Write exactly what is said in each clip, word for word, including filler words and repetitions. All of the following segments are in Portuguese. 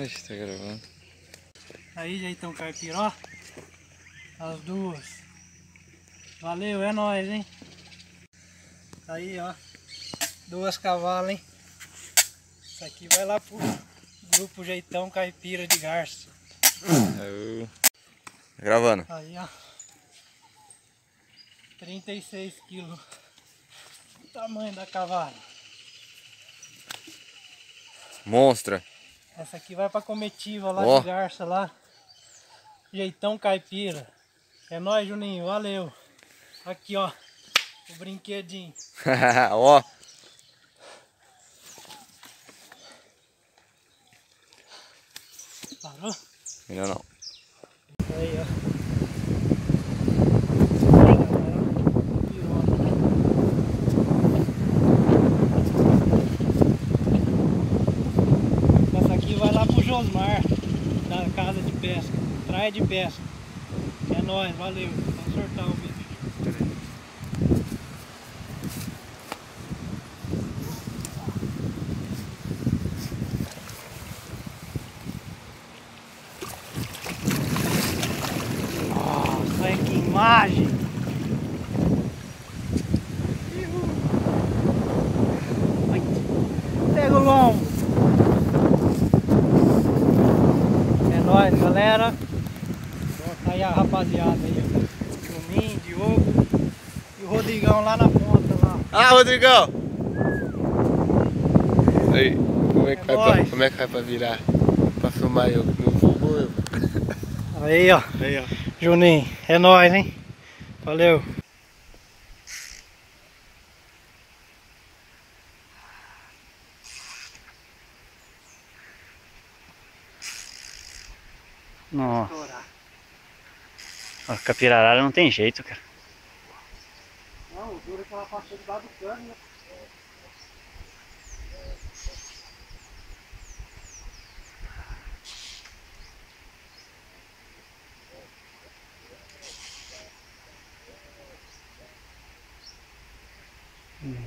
Ixi, tá gravando. Aí, jeitão caipira, ó. As duas. Valeu, é nóis, hein? Aí, ó. Duas cavalas, hein? Isso aqui vai lá pro grupo Jeitão Caipira de Garça. Eu... Gravando. Aí, ó. trinta e seis quilos. O tamanho da cavala. Monstra. Essa aqui vai pra comitiva lá Ó. de Garça, lá. Jeitão Caipira. É nóis, Juninho. Valeu. Aqui, ó. O brinquedinho. Ó. Parou? Ainda não. Aí, ó. Essa aqui vai lá pro Josmar, da casa de pesca, praia de pesca. É nóis, valeu. Vamos sortar o bicho. Nossa, que imagem! Ai, pega o lombo! É nóis, galera! Aí a rapaziada aí, ó. Juninho, Diogo e o Rodrigão lá na ponta lá. Ah, Rodrigão! Aí, como é que, É vai, pra, nóis. como é que vai pra virar? Pra filmar eu? Não filmou eu. Aí, ó. Aí, ó. Juninho, é nóis, hein? Valeu! Nossa. A capirarara não tem jeito, cara. Não, o duro é que ela passou debaixo do cano, né? Hum.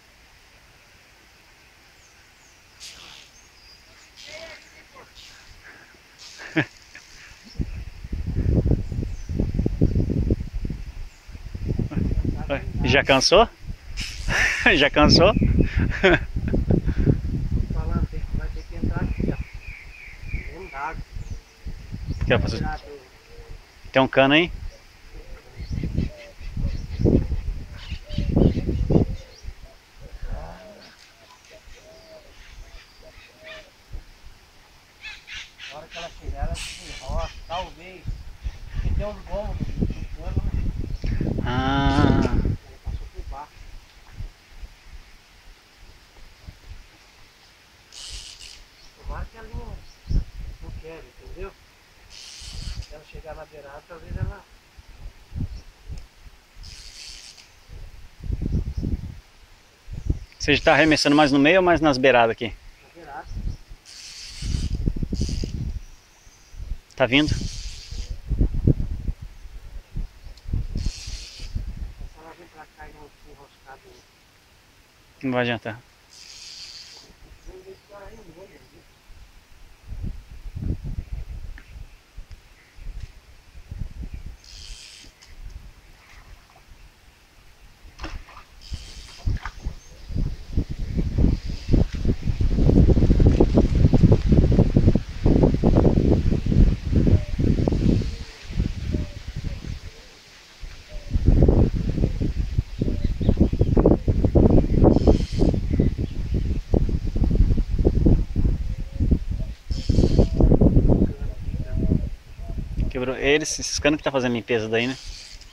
Já cansou? Já cansou? Falando, tem, vai ter que entrar aqui, ó. Dentro d'água. Quer fazer? Tem um cano aí? Na hora que ela chegar, ela desenroça, talvez. Porque tem uns gomas no cano, né? Ah, Ela passou por baixo. Tomara que ela não, não quer, entendeu? Se ela chegar na beirada, talvez ela... você está arremessando mais no meio ou mais nas beiradas aqui? Na beirada. Tá vindo? Se ela vir pra cá e não se enroscar do... Não vai adiantar. Vamos ver se ela é em olho, viu? Quebrou. Eles, esses canos que tá fazendo limpeza daí, né?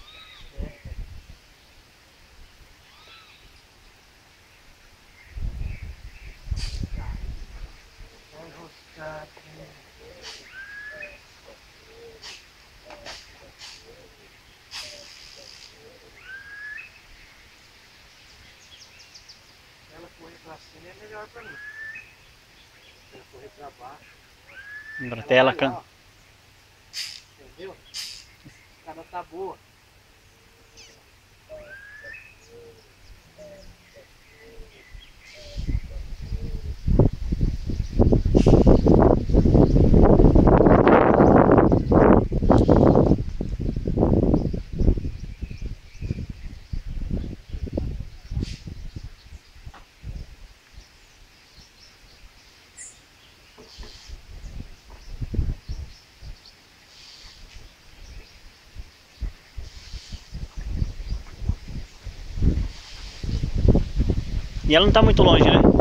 Vai enroscar aqui. Se ela correr pra cima é melhor pra mim. Se ela correr pra baixo... Agora até ela vai can... lá, ó. Entendeu? A escada tá boa. E ela não tá muito longe, né?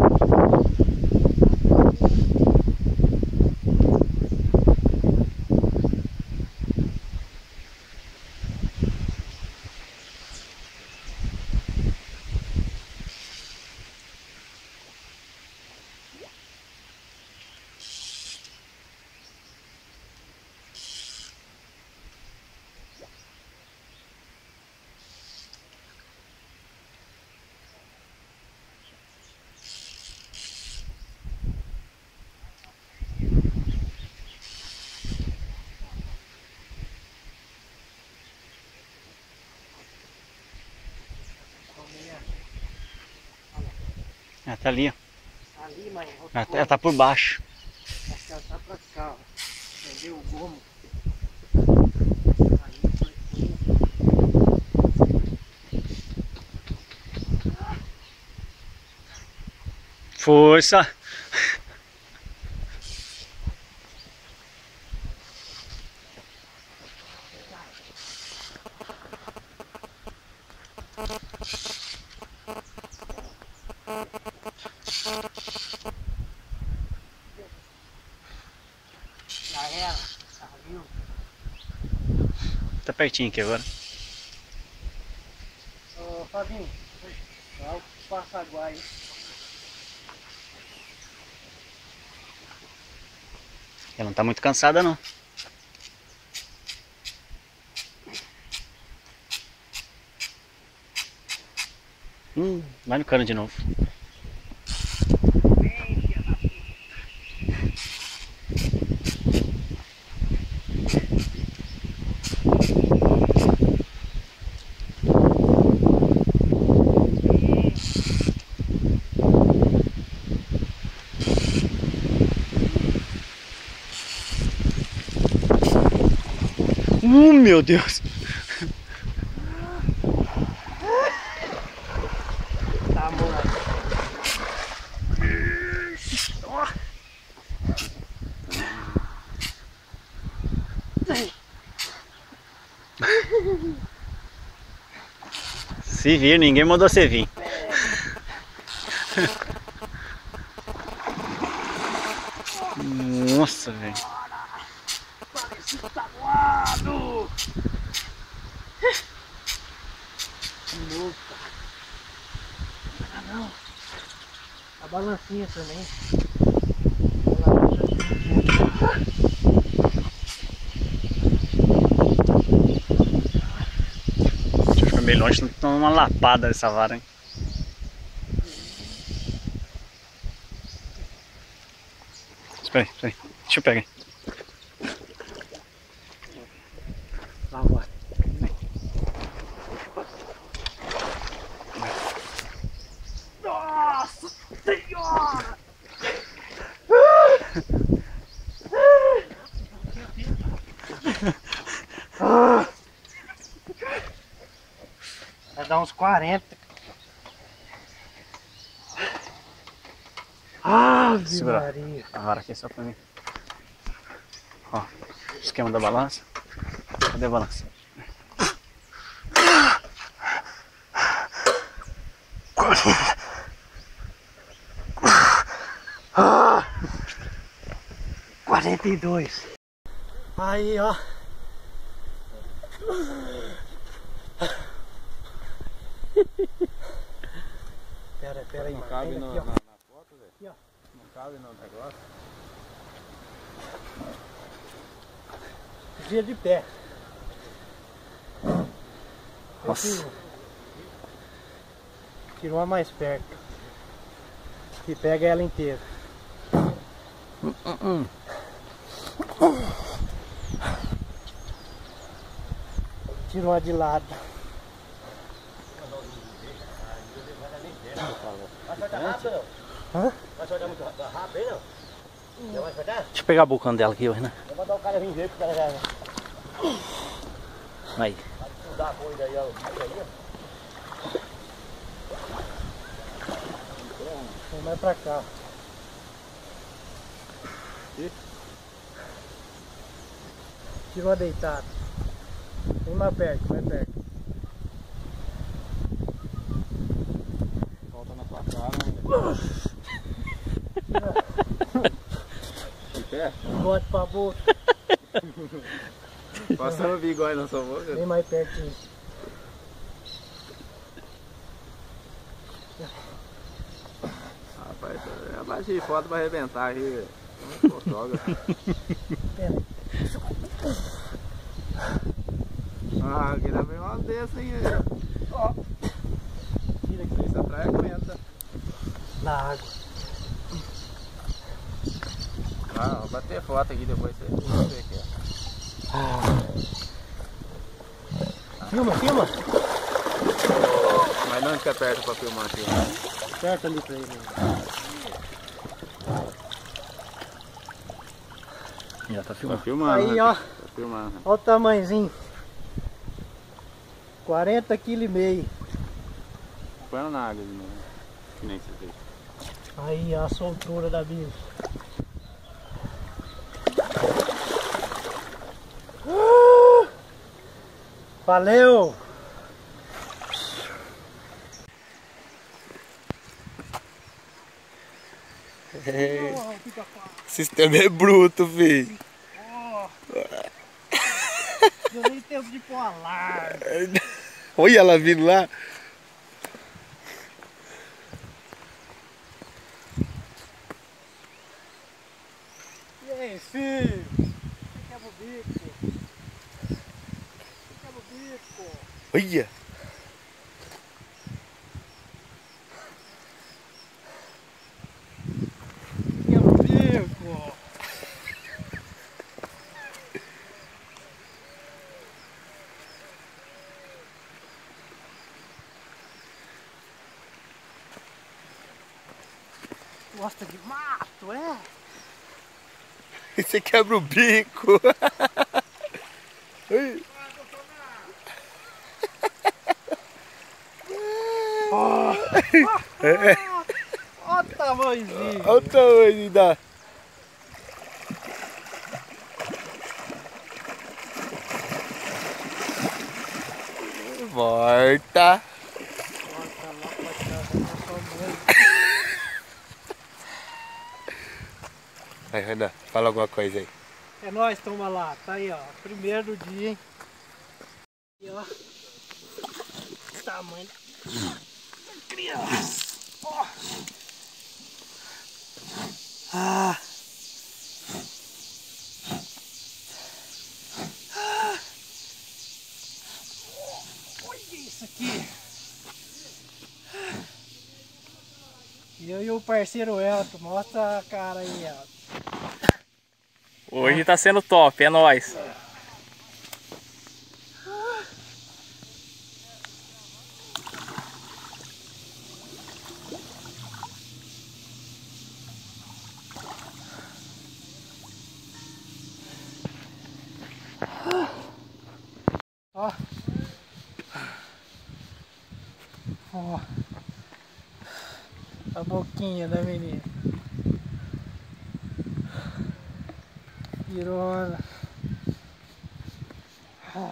Ela tá ali, ó. Ali, mãe. Ela tá, ela tá por baixo. Acho que ela tá pra cá, ó. Entendeu o gomo? Força! Já era, tá, viu? Tá pertinho aqui agora. Ô, Fabinho, olha o passaguai aí. Ela não tá muito cansada, não. Hum, vai no cano de novo. Uh, meu Deus! Tá, moleque. Se vir, ninguém mandou você vir. Nossa, velho. Parece tabuado! Louca! Ah, não! A balancinha também. Deixa eu ficar meio longe, não tô uma lapada dessa vara, hein? Espera aí, espera aí. Deixa eu pegar. Lá vai. Nossa Senhora! Vai dar uns quarenta. Ave Segura Maria. a vara aqui só pra mim. Ó, esquema da balança. Cadê a balança? quarenta e dois. Aí, ó. Pera, pera aí. Não cabe Pega na, aqui, ó. na, na foto, velho? Aqui, ó. Não cabe no negócio. Dia de pé. Nossa. Tiro, tiro uma mais perto. Que pega ela inteira. Tiro uma de lado. Hã? Deixa eu pegar a bocão dela aqui, Renan. Vou mandar o cara vir ver pro cara já. Aí. Dá apoio daí, ó. Vem mais pra cá. Tirou a deitada. Vem mais perto, mais perto. Volta na tua cara. É? Bote pra boca. Passando o bigode na sua boca. Vem mais pertinho. Rapaz, eu baixei foto pra arrebentar aqui. Fotógrafo. Ah, queria ver uma dessa, hein? Ó. Tira aqui. Isso atrás aguenta. Na água. Ah, vou bater foto aqui depois. Você ver aqui, ó. Filma, filma. Mas não fica perto pra filmar aqui. Perto ali pra ele. Já tá Tá filmando. filmando. Aí, né? ó. Tá filmando. Olha o tamanhozinho. quarenta quilos e meio. Põe na água de novo. Que nem você fez. Aí, ó, a soltura da bicha. Uh! Valeu! É. Oh, fica fácil. O sistema é bruto, filho. Oh. Deu nem tempo de pôr alarme. Olha ela vindo lá. E aí, filho? Quebra o bico. Quebra o bico. Olha. Quebra o bico. Gosta de mato, é? Você quebra o bico. Ó, ó o tamanhozinho. Olha o tamanho da. Morta. Bota lá pra casa da sua mãe. Aí, Renan, fala alguma coisa aí. É nóis, toma lá. Tá aí, ó. Primeiro do dia, hein? E ó. Tamanho da criança. Ó. Ah. Ah. Olha isso aqui. Eu e o parceiro Elton. Mostra a cara aí, Elton. Hoje tá sendo top, é nóis. Ó. Ó. A boquinha da menina. Pirona. Ah.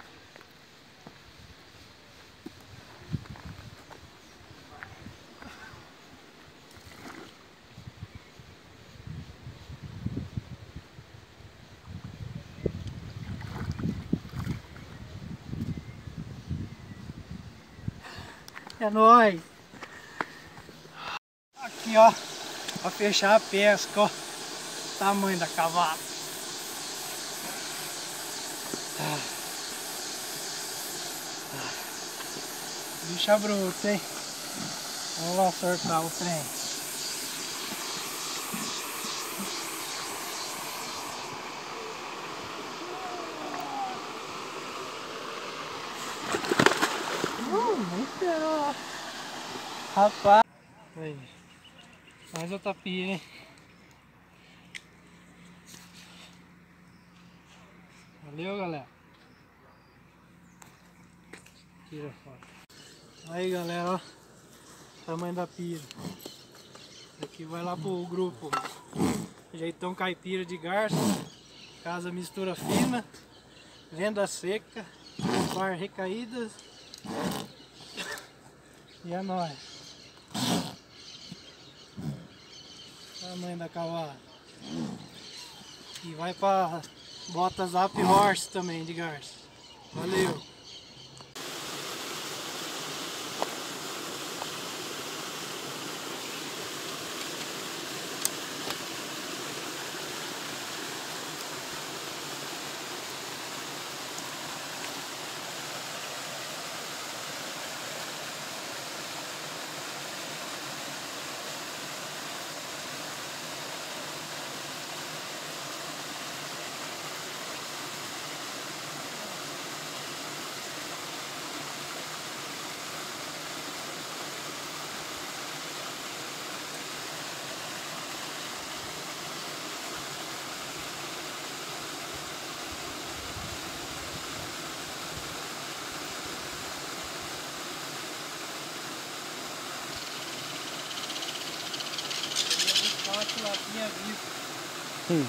É nóis. Aqui, ó, pra fechar a pesca, ó. Tamanho da cavalo. Ah. Ah. Bicha bruta, hein? Vamos lá sortar o trem. Uh, muito legal. Rapaz. Aí. Mais outra pia, hein? Valeu, galera. Tira a foto. Aí, galera, ó. Tamanho da pira. Aqui vai lá pro grupo. Jeitão caipira de garça. Casa mistura fina. Venda seca. Bar recaídas. E é nóis. Tamanho da cavalo. E vai pra bota Zap Horse também de garça. Valeu! Lá tinha visto. Hum.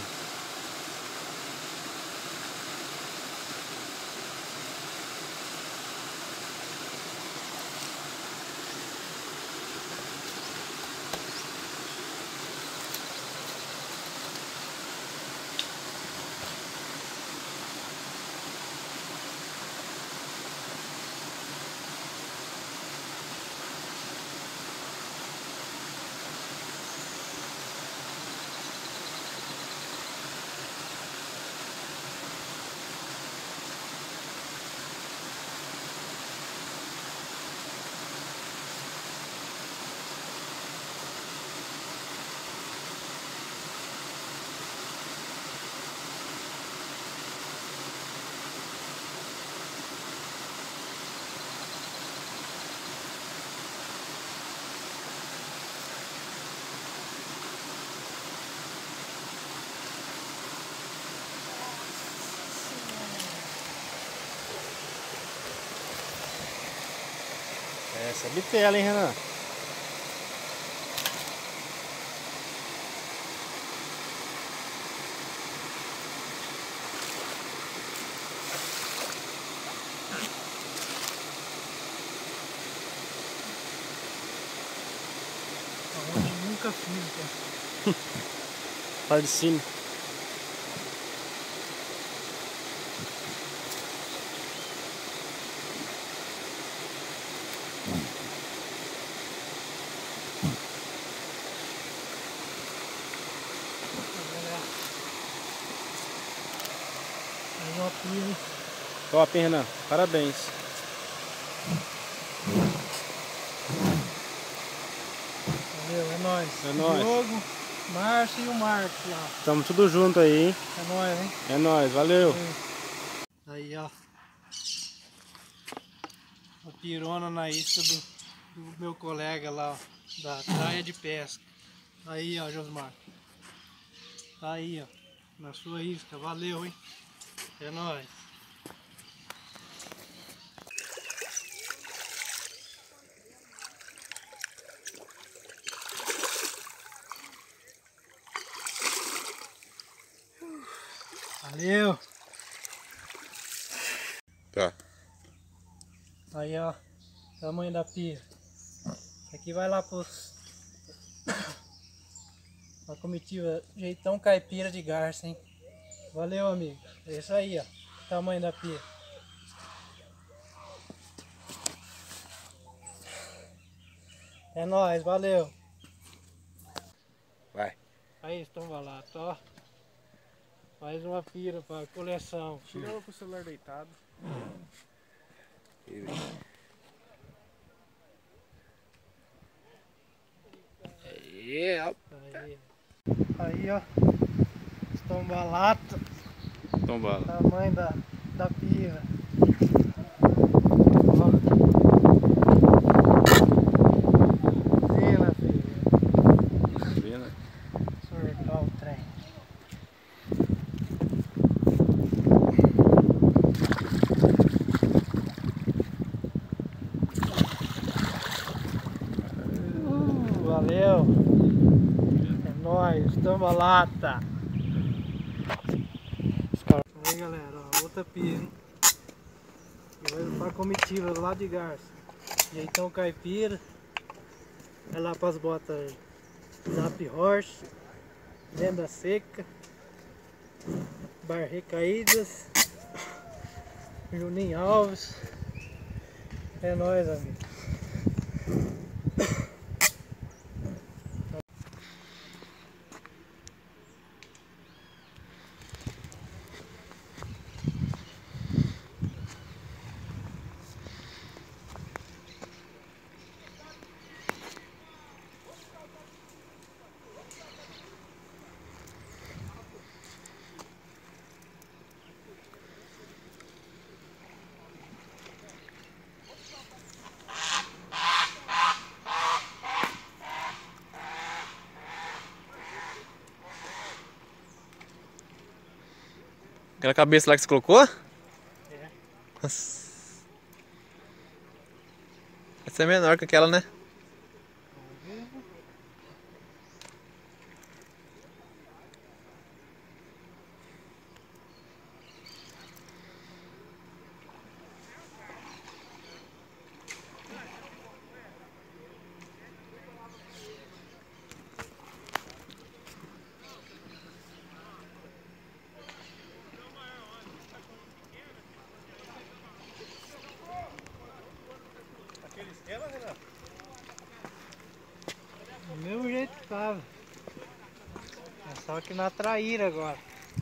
Essa é bitela, hein, Renan? Eu nunca fiz, cara. Para de cima. Aí uma pia, hein? Top, hein, Renan? Parabéns. Valeu, é nóis. É nóis. Diogo, Márcio e o Marcos lá. Tamo tudo junto aí, hein? É nóis, hein? É nóis, valeu. Aí, ó. A pirona na isca do, do meu colega lá, ó. Da praia de pesca. Aí, ó, Josmar. Tá aí, ó. Na sua isca. Valeu, hein? É nóis. Valeu. Tá. Aí, ó. Tamanho da pia. Aqui vai lá pros... Uma comitiva jeitão caipira de garça, hein? Valeu, amigo. É isso aí, ó. Tamanho da pia. É nóis, valeu. Vai. Aí, estão balados, ó. Mais uma pira pra coleção. Tira ela com o celular deitado. Aí, ó. Aí, aí ó. Estombalata. Então bala. Tamanho da, da pira. Ó. Fina, filho. Fina. Sortar o trem. Uh, valeu. É nóis, estombalata. Aí, galera, ó, outra pia, hein? E vai pra comitiva lá de garça. Jeitão caipira. Vai lá pras botas Zap Horse. Venda seca. Bar Recaídas. Juninho Alves. É nóis, amigo. Aquela cabeça lá que você colocou? É. Nossa. Essa é menor que aquela, né? Do mesmo jeito que tava. É só que não atraíram agora.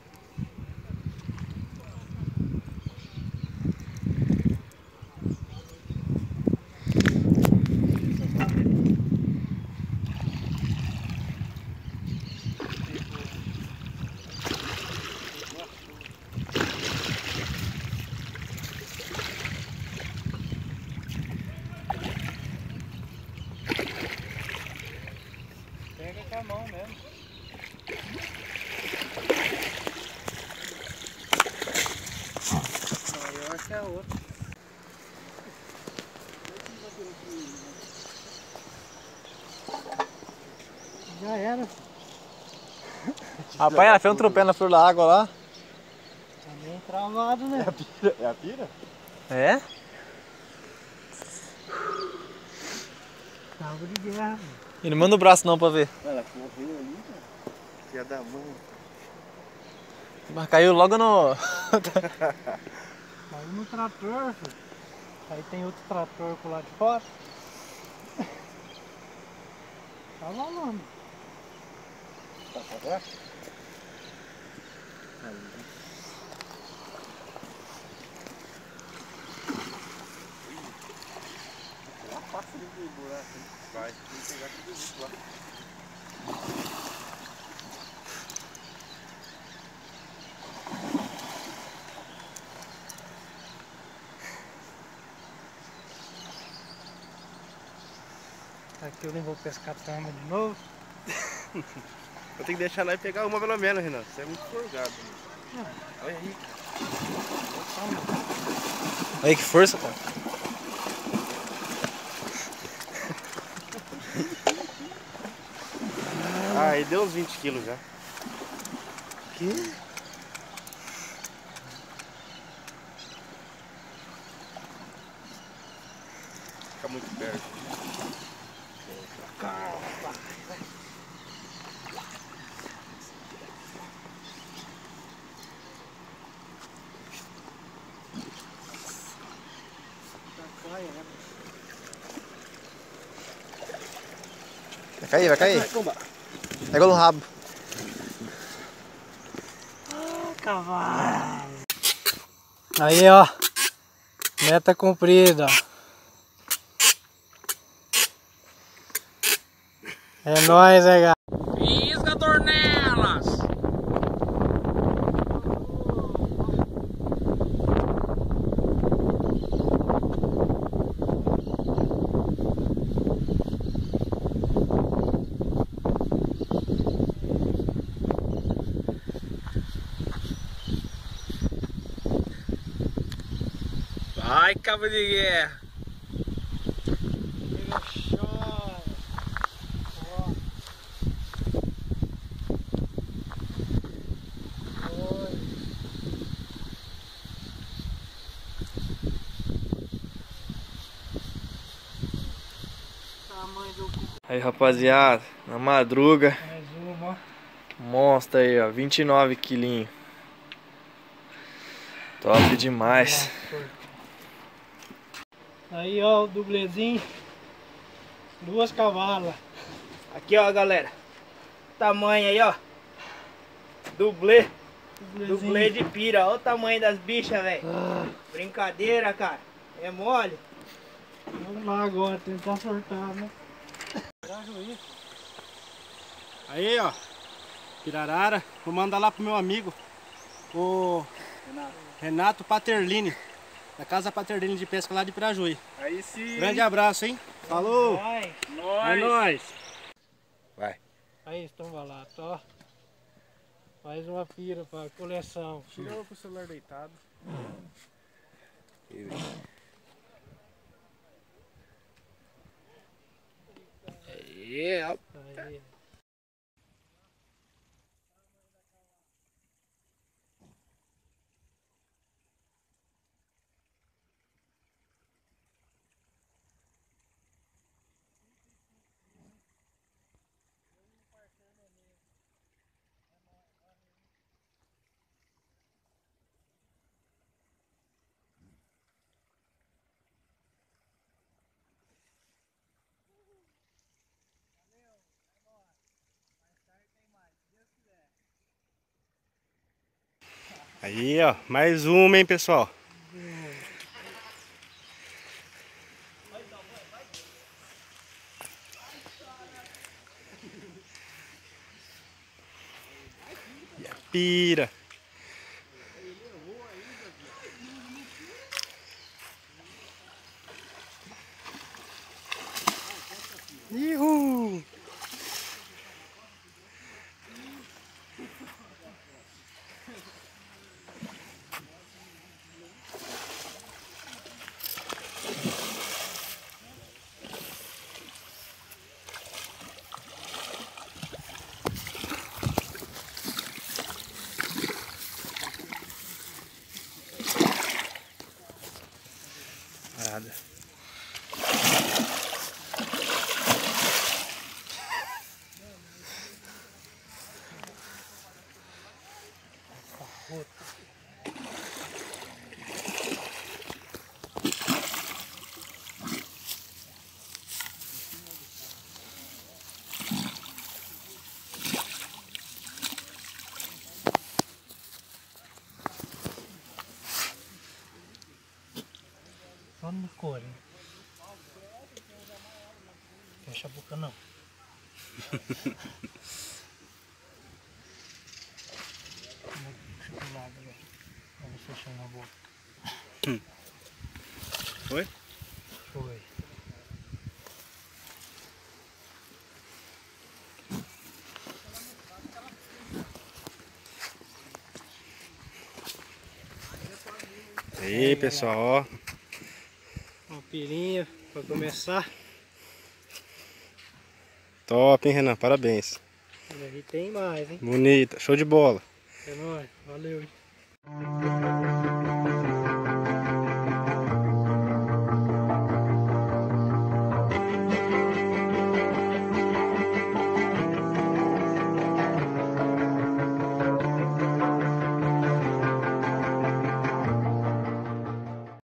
Pega com a mão mesmo. Maior que a outra. Já era. Rapaz, ela fez um tropé na flor da água lá. Tá bem travado, né? É a pira? É? Cabo de guerra. E não manda o braço não pra ver. Ela correu ali, cara. Filha da mãe. Mas caiu logo no... Caiu no trator, filho. Aí tem outro trator pro lado de fora. Tá rolando. Tá pra baixo? Lá passa de buraco. Vai, tem que pegar tudo isso lá. Aqui eu nem vou pescar trama de novo. Vou ter que deixar lá e pegar uma pelo menos, Renan. Você é muito forgado. Olha aí. Aí, que força, cara. Ah, aí deu uns vinte quilos já. Que? Fica muito perto. Vai cair, vai cair. Pega no rabo. Ah, cavalo. Aí, ó. Meta cumprida. É nóis, é, galera. Isca, Dornelas! Vai, cabo de guerra! Pega chora. Ó. Oi. Tamanho do cu. Aí, rapaziada, na madruga, Mais uma, ó. Monstro aí, ó. vinte e nove quilinhos. Top demais. Aí, ó, o dublezinho. Duas cavalas. Aqui, ó, galera. Tamanho aí, ó. Dublê. Dublezinho. Dublê de pira. Olha o tamanho das bichas, velho. Ah, Brincadeira, cara. É mole. vamos lá agora, tentar sortar, né? Aí, ó, pirarara, vou mandar lá pro meu amigo, o Renato, Renato Paterlini, da Casa Paterlini de Pesca lá de Pirajuí. Aí sim. Grande abraço, hein? Falou! Vai. É nóis! Vai. Aí, estão lá, ó. Mais uma pira pra coleção. Tirou com o celular deitado. Yeah. Aí. Aí, ó, mais uma, hein, pessoal? E a pira. Ihu! Nada. Só no cor, hein? Fecha a boca não. Puxa pro lado, velho. Vamos fechando a boca. Foi? Foi. Aí, pessoal, ó. Uma pirinha pra começar. Top, hein, Renan? Parabéns. E aí tem mais, hein? Bonita, show de bola. É nóis. Valeu, hein?